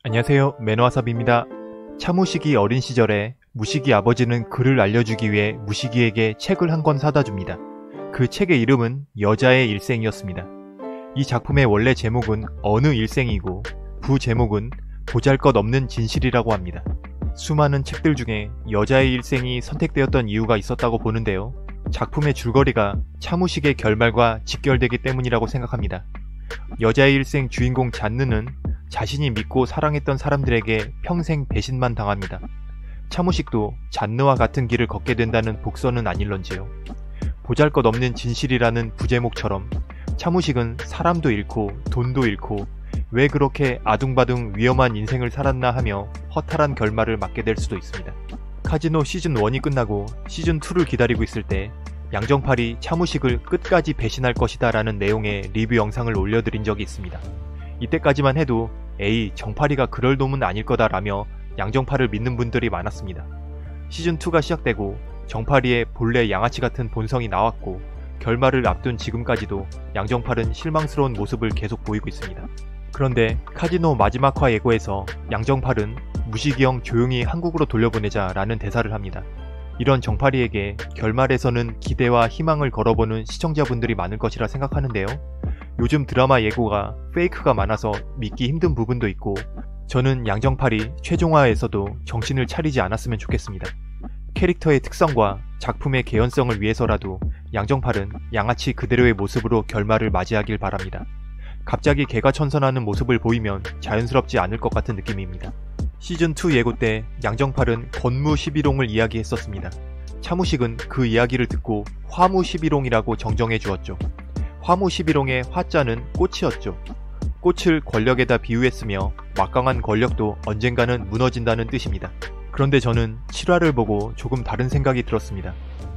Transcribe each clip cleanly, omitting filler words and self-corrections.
안녕하세요, 매너와삽입니다. 차무식이 어린 시절에 무식이 아버지는 글을 알려주기 위해 무식이에게 책을 한 권 사다 줍니다. 그 책의 이름은 여자의 일생이었습니다. 이 작품의 원래 제목은 어느 일생이고 부제목은 보잘것없는 진실이라고 합니다. 수많은 책들 중에 여자의 일생이 선택되었던 이유가 있었다고 보는데요. 작품의 줄거리가 차무식의 결말과 직결되기 때문이라고 생각합니다. 여자의 일생 주인공 잔느는 자신이 믿고 사랑했던 사람들에게 평생 배신만 당합니다. 차무식도 잔느와 같은 길을 걷게 된다는 복선은 아닐런지요. 보잘것없는 진실이라는 부제목처럼 차무식은 사람도 잃고 돈도 잃고 왜 그렇게 아둥바둥 위험한 인생을 살았나 하며 허탈한 결말을 맞게 될 수도 있습니다. 카지노 시즌1이 끝나고 시즌2를 기다리고 있을 때 양정팔이 차무식을 끝까지 배신할 것이다 라는 내용의 리뷰 영상을 올려드린 적이 있습니다. 이때까지만 해도 에이, 정팔이가 그럴 놈은 아닐 거다 라며 양정팔을 믿는 분들이 많았습니다. 시즌2가 시작되고 정팔이의 본래 양아치 같은 본성이 나왔고 결말을 앞둔 지금까지도 양정팔은 실망스러운 모습을 계속 보이고 있습니다. 그런데 카지노 마지막 화 예고에서 양정팔은 무식이 형 조용히 한국으로 돌려보내자 라는 대사를 합니다. 이런 정팔이에게 결말에서는 기대와 희망을 걸어보는 시청자분들이 많을 것이라 생각하는데요. 요즘 드라마 예고가 페이크가 많아서 믿기 힘든 부분도 있고 저는 양정팔이 최종화에서도 정신을 차리지 않았으면 좋겠습니다. 캐릭터의 특성과 작품의 개연성을 위해서라도 양정팔은 양아치 그대로의 모습으로 결말을 맞이하길 바랍니다. 갑자기 개가천선하는 모습을 보이면 자연스럽지 않을 것 같은 느낌입니다. 시즌2 예고 때 양정팔은 건무 11홍을 이야기했었습니다. 차무식은 그 이야기를 듣고 화무 11홍이라고 정정해 주었죠. 화무 11홍의 화자는 꽃이었죠. 꽃을 권력에다 비유했으며 막강한 권력도 언젠가는 무너진다는 뜻입니다. 그런데 저는 7화를 보고 조금 다른 생각이 들었습니다.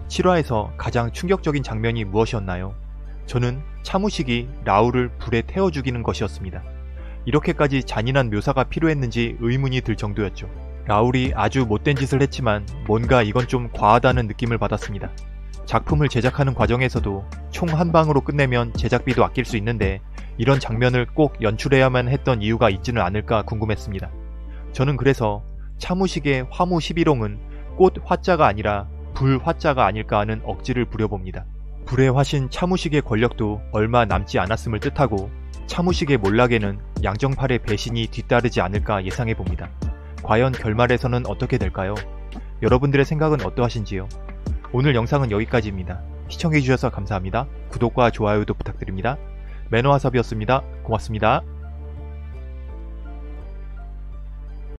7화에서 가장 충격적인 장면이 무엇이었나요? 저는 차무식이 라울을 불에 태워 죽이는 것이었습니다. 이렇게까지 잔인한 묘사가 필요했는지 의문이 들 정도였죠. 라울이 아주 못된 짓을 했지만 뭔가 이건 좀 과하다는 느낌을 받았습니다. 작품을 제작하는 과정에서도 총 한 방으로 끝내면 제작비도 아낄 수 있는데 이런 장면을 꼭 연출해야만 했던 이유가 있지는 않을까 궁금했습니다. 저는 그래서 차무식의 화무 11홍은 꽃 화자가 아니라 불 화자가 아닐까 하는 억지를 부려봅니다. 불의 화신 차무식의 권력도 얼마 남지 않았음을 뜻하고 차무식의 몰락에는 양정팔의 배신이 뒤따르지 않을까 예상해봅니다. 과연 결말에서는 어떻게 될까요? 여러분들의 생각은 어떠하신지요? 오늘 영상은 여기까지입니다. 시청해주셔서 감사합니다. 구독과 좋아요도 부탁드립니다. 매너와삽이었습니다. 고맙습니다.